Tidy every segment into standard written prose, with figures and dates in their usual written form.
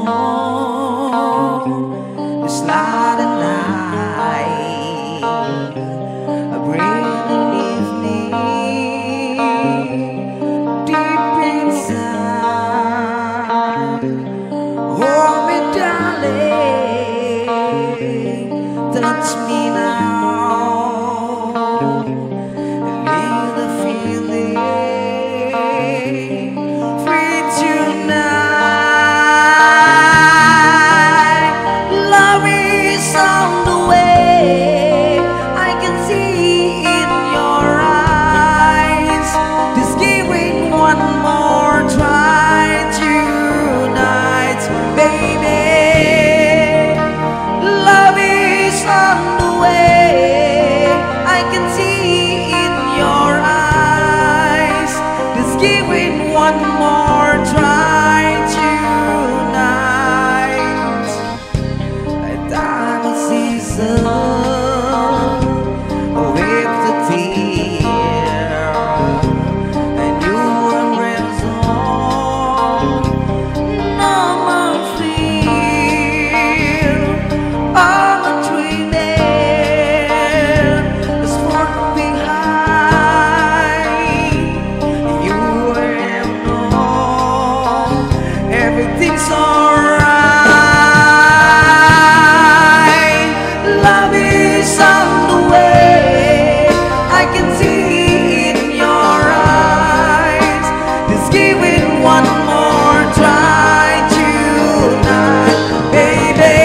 It's not a night, a breathing evening, deep inside. Hold me, darling, touch me now, leave the feeling free tonight. Love is on the way, I can see in your eyes. Just giving one more try tonight, baby. Love is on the way, I can see in your eyes. Just giving one more try tonight. A diamond season with the tear, and you were ransom. No more fear, all the dreaming is far behind. You were known, everything's alright. Love is on the way, I can see in your eyes. Just give it one more try tonight, baby.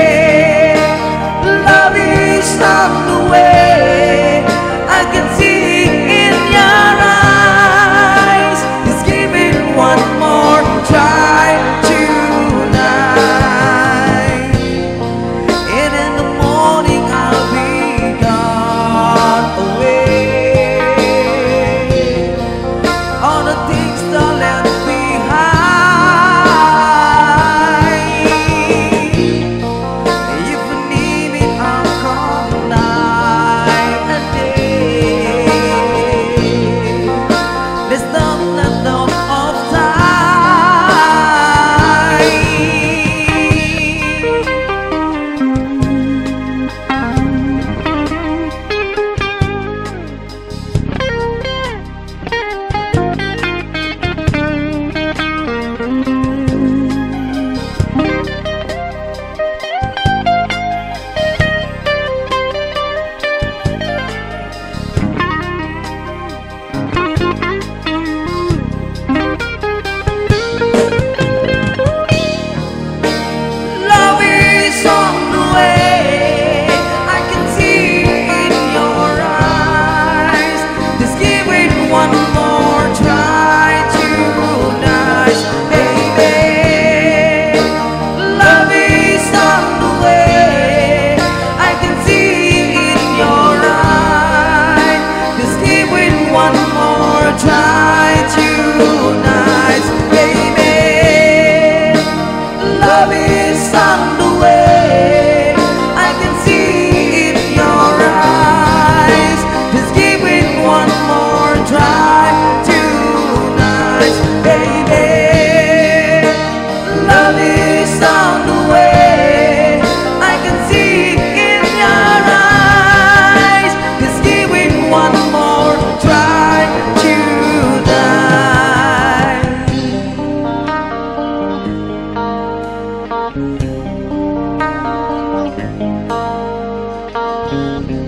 Love is on the way, I can see in your eyes. Just give it one more try tonight. And in the morning I'll be gone away. All the things that left behind. If you need me, I'll come night and day. There's not enough of time. Love is on the way, I can see in your eyes. Just give it one more try tonight, baby. Love is on the way, I can see in your eyes. Just give it one more try tonight, baby. Love is on the way, I can see in your eyes. Just give it one more try tonight, baby. Love is on the way, I can see in your eyes. Just give it one more try tonight.